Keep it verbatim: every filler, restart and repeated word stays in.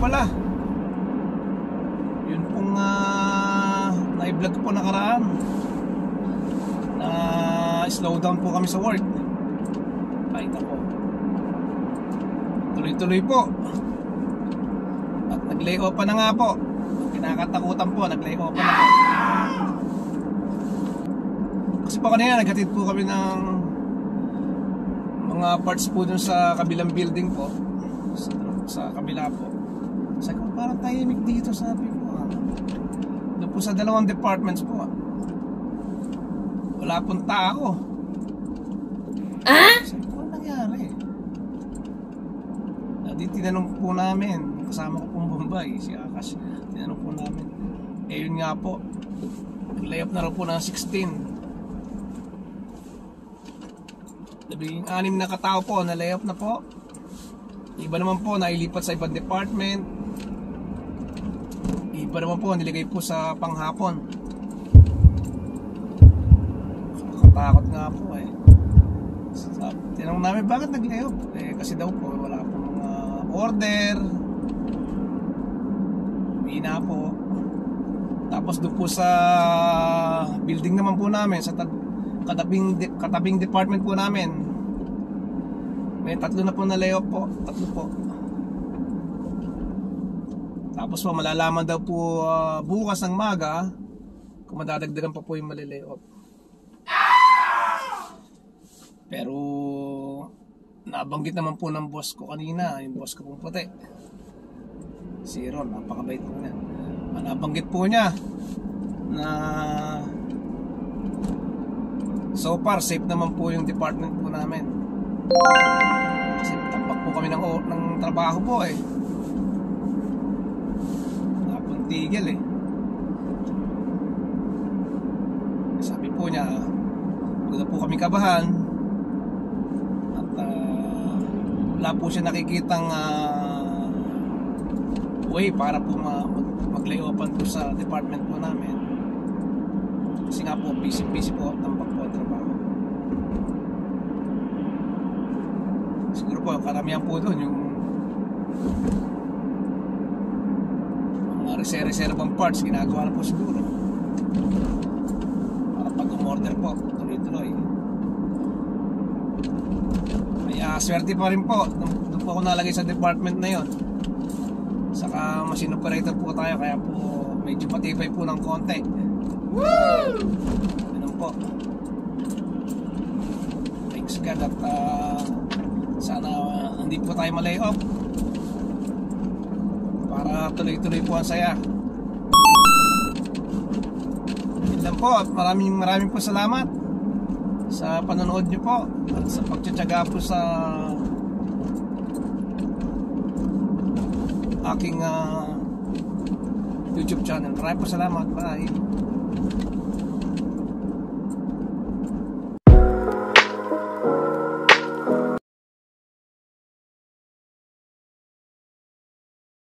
pala, yun pong uh, na-vlog ko po nakaraan na slow down po kami sa work. Ay nako, tuloy-tuloy po. At nag-lay off pa na nga po. Kinakatakutan po, nag-lay off pa na po. Kasi po kanina naghatid po kami ng mga parts po dun sa kabilang building po, sa, sa kabila po. Sabi ko, parang tahimik dito, sabi ko. Doon po sa dalawang departments po, wala pong tao. Ah? Sabi ko, ano nangyari? Di tinanong po namin, kasama ko pong Bombay, si Akash. Tinanong po namin, eh yun nga po, nag-lay off na rin po ng sixteen. Labing anim na katao po na lay off na po. Iba naman po nailipat sa ibang department. Iba naman po nilagay po sa panghapon. Nakatakot nga po eh. Tinanong namin bakit nag-lay off? Eh kasi daw po wala po mga order. Bina po. Tapos doon po sa building naman po namin, sa katabing, katabing department po namin, may tatlo na po na layoff po. Tatlo po. Tapos po malalaman daw po uh, bukas ng maga kung madadagdagan pa po yung malilayoff. Pero nabanggit naman po ng boss ko kanina, yung boss ko pong puti, si Ron, napakabait po niya. Nabanggit po niya na so far safe naman po yung department po namin. Kasi tampak po kami ng, ng trabaho po eh. Napuntigil eh. Sabi po niya, huwag na po kami kabahan. At uh, wala po siya nakikitang uh, way para po ma mag-layoffan po sa department po namin. Kasi nga po, busy-busy po tampak po ang trabaho. Siguro po, karamihan po doon yung mga reserve-reservang parts, ginagawa na po siguro para pag umorder po, tuloy-tuloy. Kaya swerte pa rin po, doon po ako nalagay sa department na yon. Saka machine operator po tayo, kaya po medyo matibay po ng konti. Woo! Ganun po. Thanks God at uh, sana uh, hindi po tayo malay off para tuloy-tuloy po ang saya. Yun lang po at maraming maraming po salamat sa panonood nyo po at sa pagtsatsaga po sa aking uh, YouTube channel. Maraming po salamat. Bye.